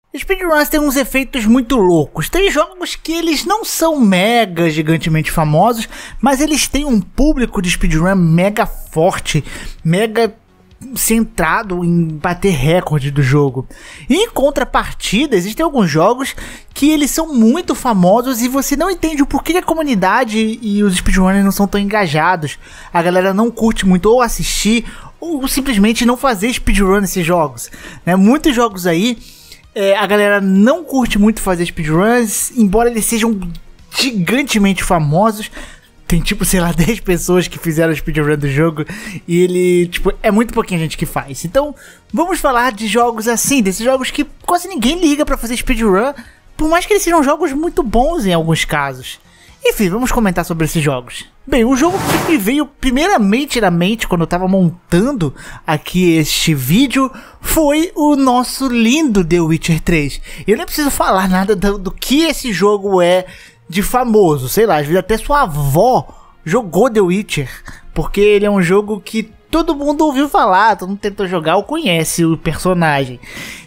Speedruns tem uns efeitos muito loucos. Tem jogos que eles não são mega gigantemente famosos, mas eles têm um público de speedrun mega forte, mega centrado em bater recorde do jogo. E em contrapartida, existem alguns jogos que eles são muito famosos e você não entende o porquê que a comunidade e os speedrunners não são tão engajados. A galera não curte muito ou assistir ou simplesmente não fazer speedrun nesses jogos, né? Muitos jogos aí a galera não curte muito fazer speedruns, embora eles sejam gigantemente famosos. Tem tipo, sei lá, 10 pessoas que fizeram speedrun do jogo e ele, tipo, é muito pouquinha gente que faz. Então, vamos falar de jogos assim, desses jogos que quase ninguém liga pra fazer speedrun, por mais que eles sejam jogos muito bons em alguns casos. Enfim, vamos comentar sobre esses jogos. Bem, o jogo que me veio primeiramente na mente quando eu tava montando aqui este vídeo foi o nosso lindo The Witcher 3. Eu nem preciso falar nada do que esse jogo é de famoso, sei lá, às vezes até sua avó jogou The Witcher, porque ele é um jogo que todo mundo ouviu falar, todo mundo tentou jogar ou conhece o personagem.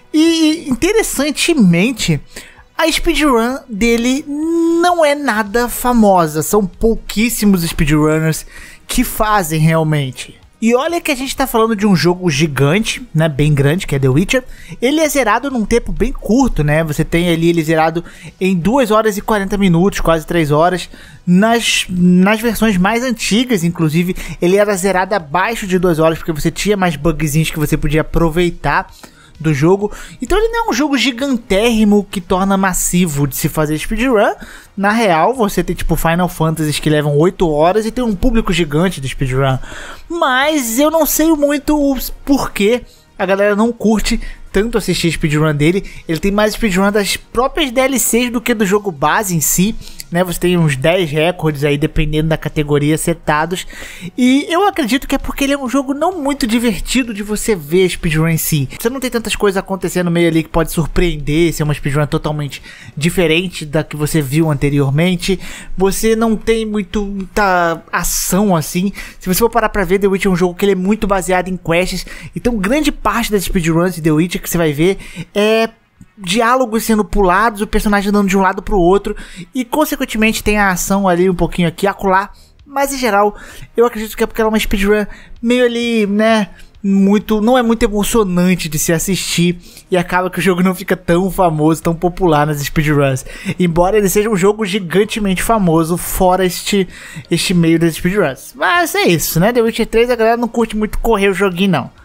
E interessantemente, a speedrun dele não é nada famosa, são pouquíssimos speedrunners que fazem realmente. E olha que a gente tá falando de um jogo gigante, né, bem grande, que é The Witcher. Ele é zerado num tempo bem curto, né, você tem ali ele zerado em 2 horas e 40 minutos, quase 3 horas. Nas versões mais antigas, inclusive, ele era zerado abaixo de 2 horas, porque você tinha mais bugzinhos que você podia aproveitar do jogo. Então ele não é um jogo gigantérrimo que torna massivo de se fazer speedrun. Na real, você tem tipo Final Fantasy que levam 8 horas e tem um público gigante de speedrun. Mas eu não sei muito o porquê a galera não curte tanto assistir speedrun dele. Ele tem mais speedrun das próprias DLCs do que do jogo base em si, né? Você tem uns 10 recordes aí, dependendo da categoria, setados. E eu acredito que é porque ele é um jogo não muito divertido de você ver speedrun em si. Você não tem tantas coisas acontecendo no meio ali que pode surpreender, ser uma speedrun totalmente diferente da que você viu anteriormente. Você não tem muita ação assim. Se você for parar pra ver, The Witcher é um jogo que ele é muito baseado em quests. Então grande parte das speedruns de The Witcher que você vai ver é diálogos sendo pulados, o personagem andando de um lado pro outro e consequentemente tem a ação ali um pouquinho aqui, acolá, mas em geral eu acredito que é porque ela é uma speedrun meio ali, né, não é muito emocionante de se assistir e acaba que o jogo não fica tão famoso, tão popular nas speedruns, embora ele seja um jogo gigantemente famoso fora este meio das speedruns. Mas é isso, né, The Witcher 3 a galera não curte muito correr o joguinho não.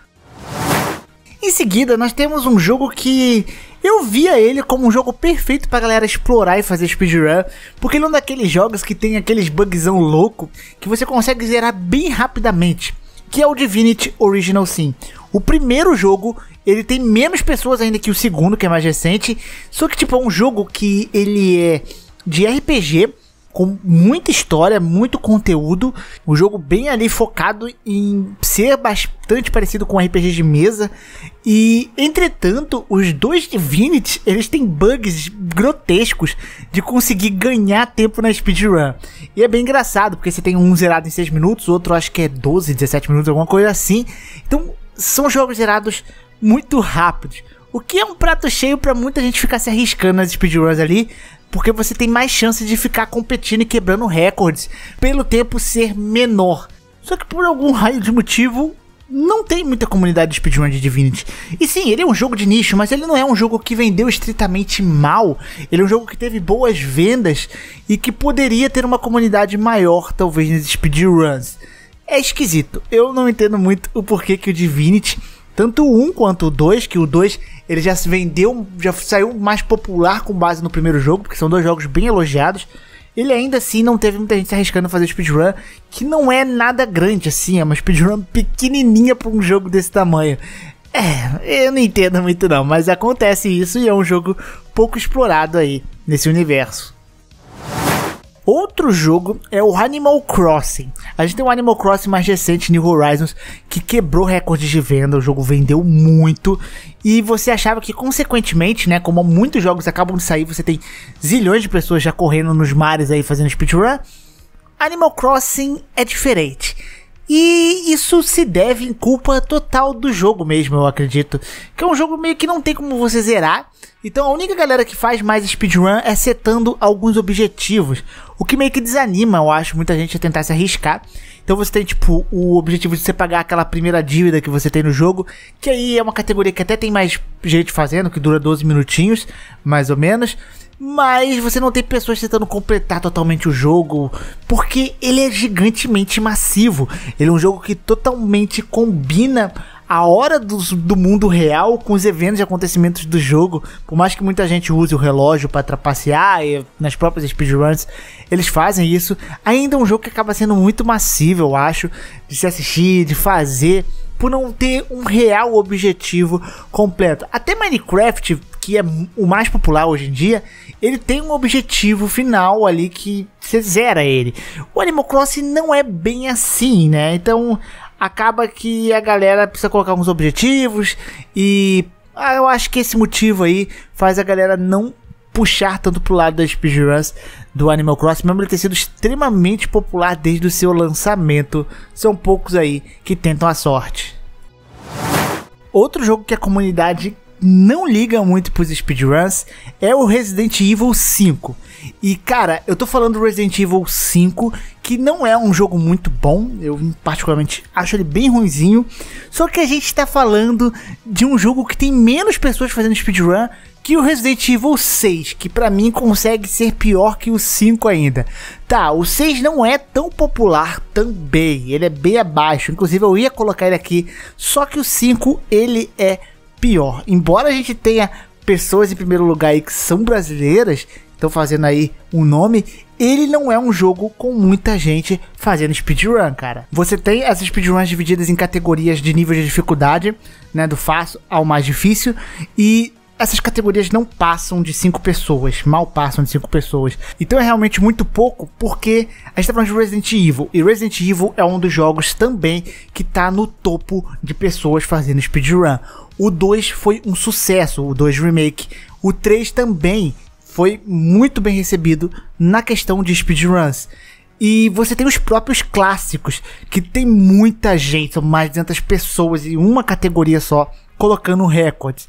Em seguida, nós temos um jogo que eu via ele como um jogo perfeito pra galera explorar e fazer speedrun, porque ele é um daqueles jogos que tem aqueles bugzão louco que você consegue zerar bem rapidamente, que é o Divinity Original Sin. O primeiro jogo, ele tem menos pessoas ainda que o segundo, que é mais recente, só que tipo é um jogo que ele é de RPG, com muita história, muito conteúdo, um jogo bem ali focado em ser bastante parecido com RPG de mesa. E, entretanto, os dois Divinity, eles têm bugs grotescos de conseguir ganhar tempo na speedrun. E é bem engraçado, porque você tem um zerado em 6 minutos, outro acho que é 12, 17 minutos, alguma coisa assim. Então, são jogos zerados muito rápidos, o que é um prato cheio pra muita gente ficar se arriscando nas speedruns ali, porque você tem mais chance de ficar competindo e quebrando recordes pelo tempo ser menor. Só que por algum raio de motivo não tem muita comunidade de speedrun de Divinity. E sim, ele é um jogo de nicho, mas ele não é um jogo que vendeu estritamente mal. Ele é um jogo que teve boas vendas e que poderia ter uma comunidade maior, talvez, nas speedruns. É esquisito, eu não entendo muito o porquê que o Divinity, tanto o 1 quanto o 2, que o 2 ele já se vendeu, já saiu mais popular com base no primeiro jogo, porque são dois jogos bem elogiados. Ele ainda assim não teve muita gente se arriscando a fazer speedrun, que não é nada grande assim, é uma speedrun pequenininha para um jogo desse tamanho. Eu não entendo muito não, mas acontece isso e é um jogo pouco explorado aí nesse universo. Outro jogo é o Animal Crossing. A gente tem o Animal Crossing mais recente, New Horizons, que quebrou recordes de venda, o jogo vendeu muito. E você achava que, consequentemente, né, como muitos jogos acabam de sair, você tem zilhões de pessoas já correndo nos mares aí fazendo speedrun. Animal Crossing é diferente. E isso se deve em culpa total do jogo mesmo, eu acredito. Que é um jogo meio que não tem como você zerar. Então a única galera que faz mais speedrun é setando alguns objetivos. O que meio que desanima, eu acho, muita gente a tentar se arriscar. Então você tem tipo o objetivo de você pagar aquela primeira dívida que você tem no jogo. Que aí é uma categoria que até tem mais gente fazendo, que dura 12 minutinhos, mais ou menos. Mas você não tem pessoas tentando completar totalmente o jogo, porque ele é gigantemente massivo. Ele é um jogo que totalmente combina a hora do mundo real com os eventos e acontecimentos do jogo. Por mais que muita gente use o relógio para trapacear, e nas próprias speedruns eles fazem isso, ainda é um jogo que acaba sendo muito massivo, eu acho, de se assistir, de fazer, por não ter um real objetivo completo. Até Minecraft, que é o mais popular hoje em dia, ele tem um objetivo final ali que você zera ele. O Animal Crossing não é bem assim, né? Então acaba que a galera precisa colocar alguns objetivos e eu acho que esse motivo aí faz a galera não puxar tanto pro lado das speedruns do Animal Crossing, mesmo ele ter sido extremamente popular desde o seu lançamento. São poucos aí que tentam a sorte. Outro jogo que a comunidade não liga muito pros speedruns é o Resident Evil 5. E cara, eu tô falando do Resident Evil 5, que não é um jogo muito bom, eu particularmente acho ele bem ruinzinho. Só que a gente tá falando de um jogo que tem menos pessoas fazendo speedrun que o Resident Evil 6, que pra mim consegue ser pior que o 5 ainda. Tá, o 6 não é tão popular também, ele é bem abaixo, inclusive eu ia colocar ele aqui, só que o 5 ele é pior. Embora a gente tenha pessoas em primeiro lugar aí que são brasileiras, estão fazendo aí um nome, ele não é um jogo com muita gente fazendo speedrun, cara. Você tem as speedruns divididas em categorias de nível de dificuldade, né, do fácil ao mais difícil, e essas categorias não passam de 5 pessoas, mal passam de 5 pessoas. Então é realmente muito pouco, porque a gente tá falando de Resident Evil, e Resident Evil é um dos jogos também que tá no topo de pessoas fazendo speedrun. O 2 foi um sucesso, o 2 Remake. O 3 também foi muito bem recebido na questão de speedruns. E você tem os próprios clássicos, que tem muita gente, são mais de 200 pessoas em uma categoria só, colocando recordes.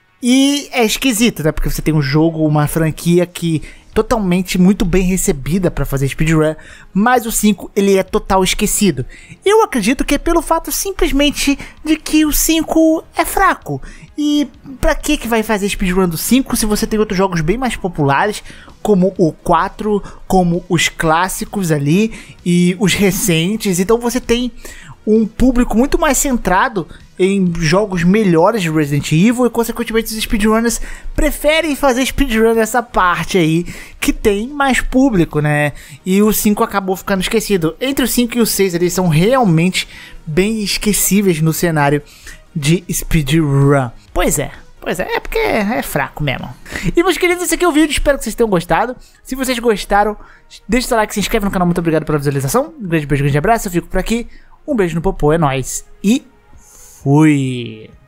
E é esquisito, né? Porque você tem um jogo, uma franquia que totalmente muito bem recebida para fazer speedrun, mas o 5 ele é total esquecido. Eu acredito que é pelo fato simplesmente de que o 5 é fraco. E pra que vai fazer speedrun do 5 se você tem outros jogos bem mais populares, como o 4, como os clássicos ali e os recentes? Então você tem um público muito mais centrado em jogos melhores de Resident Evil, e consequentemente os speedrunners preferem fazer speedrun nessa parte aí que tem mais público, né? E o 5 acabou ficando esquecido. Entre o 5 e o 6 eles são realmente bem esquecíveis no cenário de speedrun. Pois é porque é fraco mesmo. E meus queridos, esse aqui é o vídeo, espero que vocês tenham gostado. Se vocês gostaram, deixa o seu like, se inscreve no canal, muito obrigado pela visualização. Um grande beijo, grande abraço, eu fico por aqui. Um beijo no popô, é nóis. E fui!